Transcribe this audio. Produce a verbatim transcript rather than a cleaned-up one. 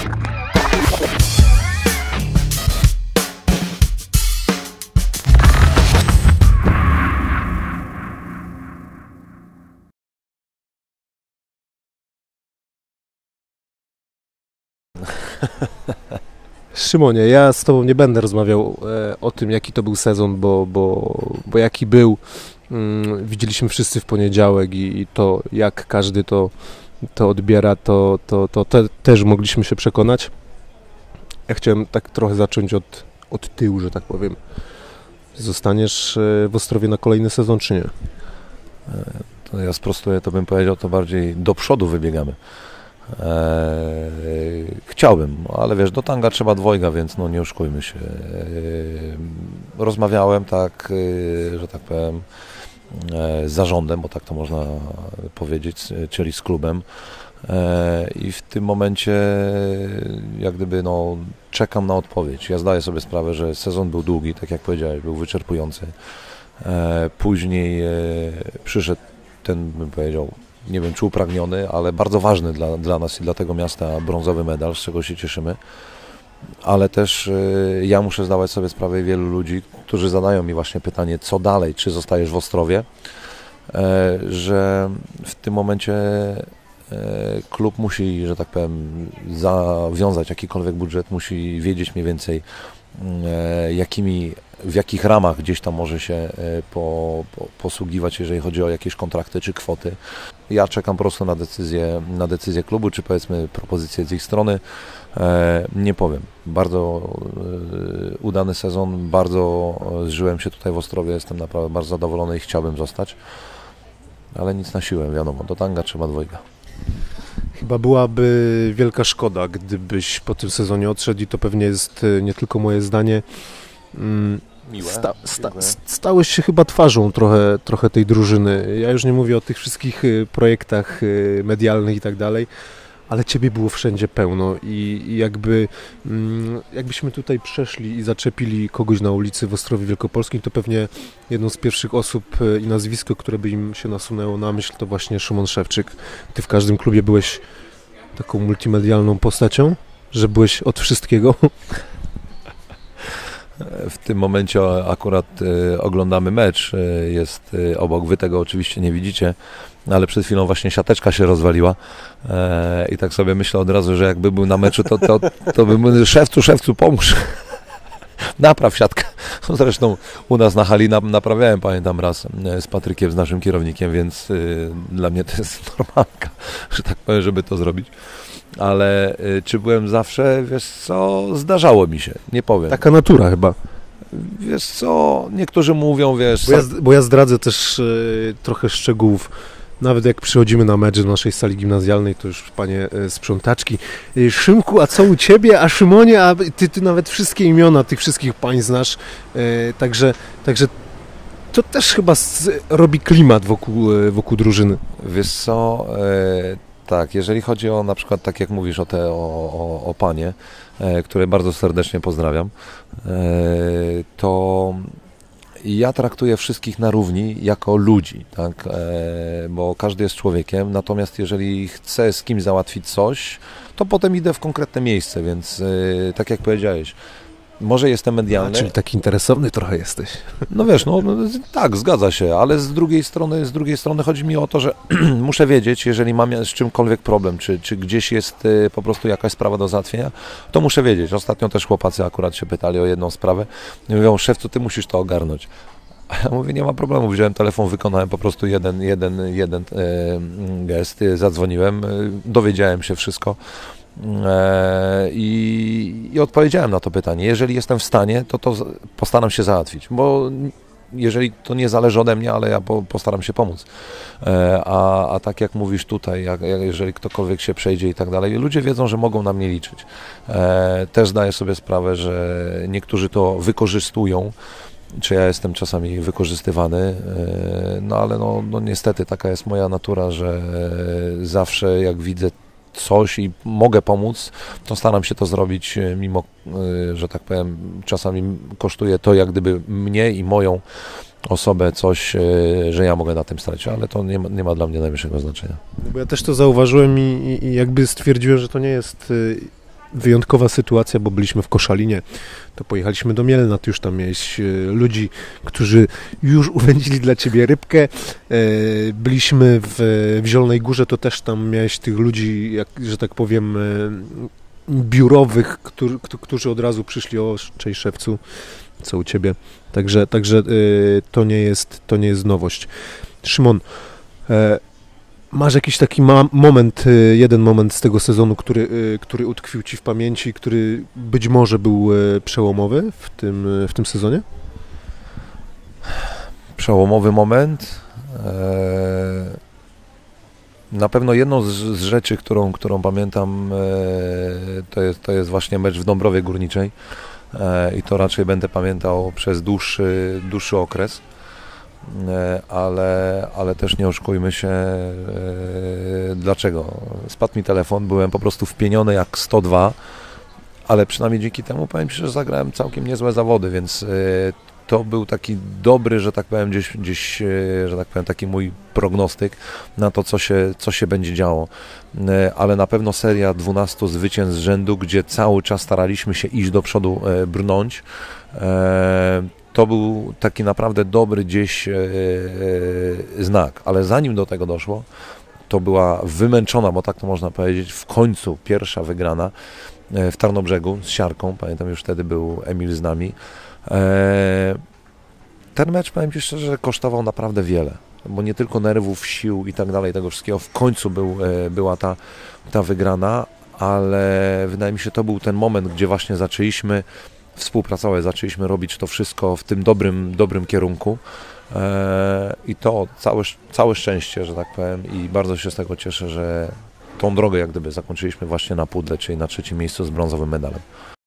Szymonie, ja z Tobą nie będę rozmawiał e, o tym, jaki to był sezon, bo, bo, bo jaki był, mm, widzieliśmy wszyscy w poniedziałek i, i to, jak każdy to, to odbiera, to, to, to te, też mogliśmy się przekonać. Ja chciałem tak trochę zacząć od, od tyłu, że tak powiem. Zostaniesz w Ostrowie na kolejny sezon, czy nie? To ja sprostuję, to bym powiedział, to bardziej do przodu wybiegamy. Eee, chciałbym, ale wiesz, do tanga trzeba dwojga, więc no nie oszukujmy się. Eee, rozmawiałem tak, e, że tak powiem, e, z zarządem, bo tak to można powiedzieć, czyli z klubem. E, I w tym momencie jak gdyby no czekam na odpowiedź. Ja zdaję sobie sprawę, że sezon był długi, tak jak powiedziałeś, był wyczerpujący. E, później e, przyszedł ten, bym powiedział, nie wiem czy upragniony, ale bardzo ważny dla, dla nas i dla tego miasta brązowy medal, z czego się cieszymy. Ale też y, ja muszę zdawać sobie sprawę, wielu ludzi, którzy zadają mi właśnie pytanie, co dalej, czy zostajesz w Ostrowie, e, że w tym momencie e, klub musi, że tak powiem, zawiązać jakikolwiek budżet, musi wiedzieć mniej więcej e, jakimi, w jakich ramach gdzieś tam może się e, po, po, posługiwać, jeżeli chodzi o jakieś kontrakty czy kwoty. Ja czekam po prostu na decyzję, na decyzję klubu, czy powiedzmy propozycję z ich strony. E, nie powiem. Bardzo e, udany sezon, bardzo zżyłem się tutaj w Ostrowie, jestem naprawdę bardzo zadowolony i chciałbym zostać. Ale nic na siłę, wiadomo, do tanga trzeba dwojga. Chyba byłaby wielka szkoda, gdybyś po tym sezonie odszedł i to pewnie jest nie tylko moje zdanie. Mm, Miłe. Sta, sta, stałeś się chyba twarzą trochę, trochę tej drużyny. Ja już nie mówię o tych wszystkich projektach medialnych i tak dalej, ale Ciebie było wszędzie pełno i, i jakby mm, jakbyśmy tutaj przeszli i zaczepili kogoś na ulicy w Ostrowie Wielkopolskim, to pewnie jedną z pierwszych osób i nazwisko, które by im się nasunęło na myśl, to właśnie Szymon Szewczyk. Ty w każdym klubie byłeś taką multimedialną postacią, że byłeś od wszystkiego. W tym momencie akurat y, oglądamy mecz, y, jest y, obok, wy tego oczywiście nie widzicie, ale przed chwilą właśnie siateczka się rozwaliła e, i tak sobie myślę od razu, że jakby był na meczu, to, to, to bym szewcu, szewcu pomóż, napraw siatkę. Zresztą u nas na hali naprawiałem, pamiętam raz z Patrykiem, z naszym kierownikiem, więc y, dla mnie to jest normalka, że tak powiem, żeby to zrobić. Ale y, czy byłem zawsze, wiesz co, zdarzało mi się, nie powiem. Taka natura chyba. Wiesz co, niektórzy mówią, wiesz... Bo ja, bo ja zdradzę też y, trochę szczegółów. Nawet jak przychodzimy na mecz do naszej sali gimnazjalnej, to już panie y, sprzątaczki. Y, Szymku, a co u Ciebie? A Szymonie? A Ty, ty nawet wszystkie imiona tych wszystkich pań znasz. Y, także, także to też chyba z, robi klimat wokół, y, wokół drużyny. Wiesz co... Y, Tak, jeżeli chodzi o na przykład, tak jak mówisz, o te o, o, o panie, e, które bardzo serdecznie pozdrawiam, e, to ja traktuję wszystkich na równi jako ludzi, tak, e, bo każdy jest człowiekiem, natomiast jeżeli chcę z kimś załatwić coś, to potem idę w konkretne miejsce, więc e, tak jak powiedziałeś, może jestem medialny. A, czyli taki interesowny trochę jesteś. No wiesz, no, no tak, zgadza się, ale z drugiej strony, z drugiej strony chodzi mi o to, że muszę wiedzieć, jeżeli mam z czymkolwiek problem, czy, czy gdzieś jest y, po prostu jakaś sprawa do załatwienia, to muszę wiedzieć. Ostatnio też chłopacy akurat się pytali o jedną sprawę i mówią, szewcu, ty musisz to ogarnąć. A ja mówię, nie ma problemu, wziąłem telefon, wykonałem po prostu jeden, jeden, jeden y, gest, y, zadzwoniłem, y, dowiedziałem się wszystko. I, I odpowiedziałem na to pytanie. Jeżeli jestem w stanie, to to postaram się załatwić, bo jeżeli to nie zależy ode mnie, ale ja po, postaram się pomóc. A, a tak jak mówisz tutaj, jak, jeżeli ktokolwiek się przejdzie i tak dalej, ludzie wiedzą, że mogą na mnie liczyć. Też zdaję sobie sprawę, że niektórzy to wykorzystują, czy ja jestem czasami wykorzystywany, no ale no, no niestety taka jest moja natura, że zawsze jak widzę coś i mogę pomóc, to staram się to zrobić, mimo, że tak powiem, czasami kosztuje to jak gdyby mnie i moją osobę coś, że ja mogę na tym stracić, ale to nie ma, nie ma dla mnie najmniejszego znaczenia. Bo ja też to zauważyłem i, i jakby stwierdziłem, że to nie jest wyjątkowa sytuacja, bo byliśmy w Koszalinie, to pojechaliśmy do Mielna, ty już tam miałeś ludzi, którzy już uwędzili dla ciebie rybkę. Byliśmy w, w Zielonej Górze, to też tam miałeś tych ludzi, jak, że tak powiem, biurowych, którzy, którzy od razu przyszli: o, cześć szewcu, co u ciebie. Także, także to nie jest, to nie jest nowość. Szymon, masz jakiś taki ma- moment, jeden moment z tego sezonu, który, który utkwił ci w pamięci, który być może był przełomowy w tym, w tym sezonie? Przełomowy moment. Na pewno jedną z, z rzeczy, którą, którą pamiętam, to jest, to jest właśnie mecz w Dąbrowie Górniczej i to raczej będę pamiętał przez dłuższy, dłuższy okres. Ale, ale też nie oszukujmy się, dlaczego. Spadł mi telefon, byłem po prostu wpieniony jak sto dwa, ale przynajmniej dzięki temu powiem Ci, że zagrałem całkiem niezłe zawody, więc to był taki dobry, że tak powiem, gdzieś, gdzieś że tak powiem, taki mój prognostyk na to, co się, co się będzie działo. Ale na pewno seria dwunastu zwycięstw z rzędu, gdzie cały czas staraliśmy się iść do przodu, brnąć. To był taki naprawdę dobry gdzieś znak, ale zanim do tego doszło, to była wymęczona, bo tak to można powiedzieć, w końcu pierwsza wygrana w Tarnobrzegu z Siarką. Pamiętam, już wtedy był Emil z nami. Ten mecz, powiem Ci szczerze, że kosztował naprawdę wiele, bo nie tylko nerwów, sił i tak dalej, tego wszystkiego. W końcu był, była ta, ta wygrana, ale wydaje mi się, to był ten moment, gdzie właśnie zaczęliśmy współpracować, zaczęliśmy robić to wszystko w tym dobrym, dobrym kierunku i to całe, całe szczęście, że tak powiem, i bardzo się z tego cieszę, że tą drogę jak gdyby zakończyliśmy właśnie na pudle, czyli na trzecim miejscu z brązowym medalem.